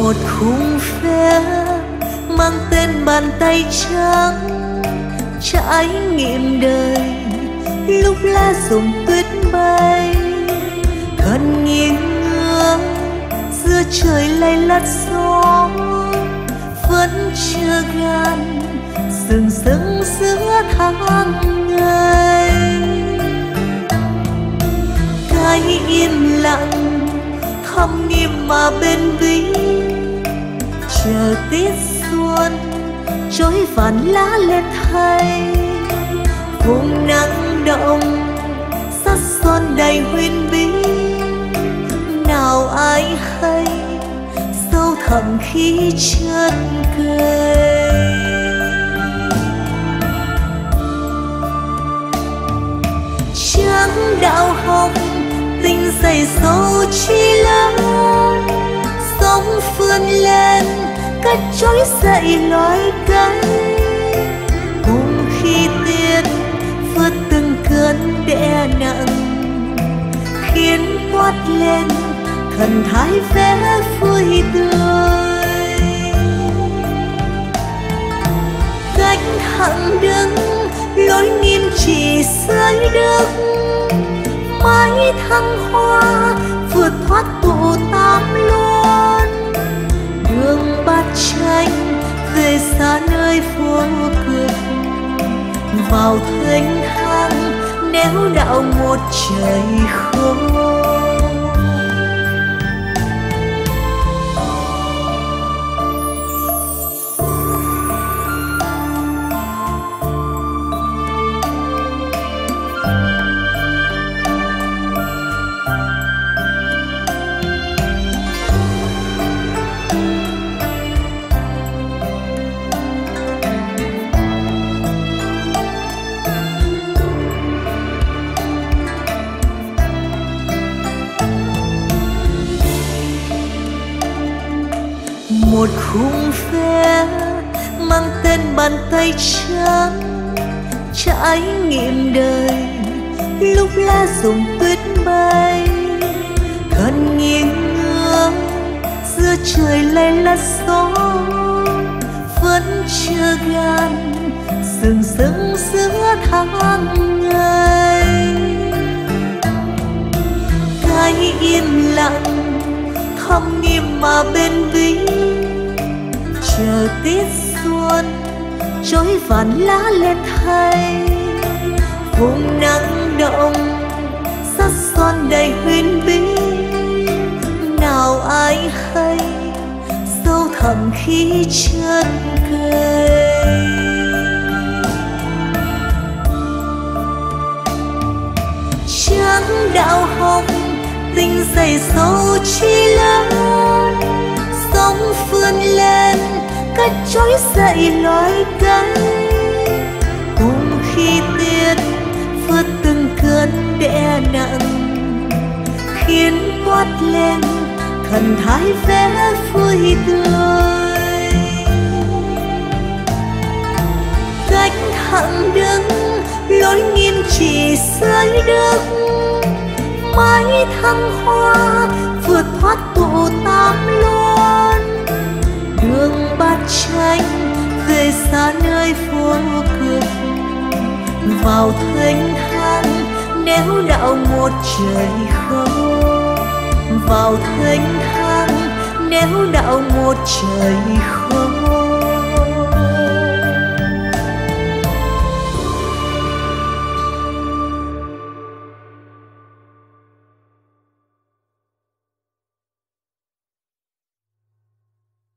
một khung phép mang tên bàn tay trắng, trải nghiệm đời lúc lá rụng tuyết bay, thân nghiêng ngước giữa trời lay lắt gió, vẫn chưa gan dừng dưng giữa tháng ngày. Cái im lặng thầm nghiêm mà bên bỉ, chờ tiết xuân trôi vàn lá lên thay, vùng nắng động sắc xuân đầy huyền bí. Nào ai hay sâu thẳm khi chân cây, trắng đạo hồng tình dày sâu chi lớn, sóng vươn lên cắt trỗi dậy loài cây. Cùng khi tiết vượt từng cơn đè nặng, khiến toát lên thần thái vẻ vui tươi. Cách thẳng đứng lối nghiêm chỉ dưới đất, mái thăng hoa vượt thoát tụ tám luôn. Đường bát tranh về xa nơi vô cực, vào thênh thang néo đạo một trời khô. Một khung phép mang tên bàn tay trắng, trải nghiệm đời lúc lá rụng tuyết bay, thân nghiêng ngước giữa trời lay lắt gió, vẫn chưa gan dừng dưng giữa tháng ngày. Cái im lặng thầm nghiêm mà bên bỉ, chờ tiết xuân trôi vàn lá lên thay, vùng nắng động sắc son đầy huyền bí. Nào ai hay sâu thẳm khi chân cây, trắng đạo hồng tình dày sâu chi lớn, sóng vươn lên cắt trỗi dậy loài cây. Cùng khi tiết vượt từng cơn đè nặng, khiến toát lên thần thái vẻ vui tươi. Cách thẳng đứng lối nghiêm chỉ dưới đất, mái thăng hoa vượt thoát tụ tám luôn. Đường bát tranh về xa nơi vô cực, vào thênh thang néo đạo một trời không. Vào thênh thang néo đạo một trời không.